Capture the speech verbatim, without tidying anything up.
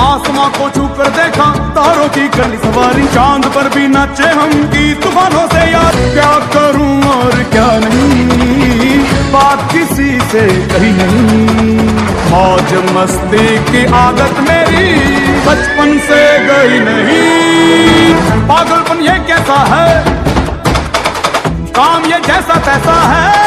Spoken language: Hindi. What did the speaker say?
आसमां को छू कर देखा तारों की कर सवारी, चांद पर भी नाचे हम की तूफानों से यार। क्या करूं और क्या नहीं, बात किसी से कही नहीं। मौज मस्ती की आदत मेरी बचपन से गई नहीं। पागलपन ये कैसा है, काम ये जैसा तैसा है।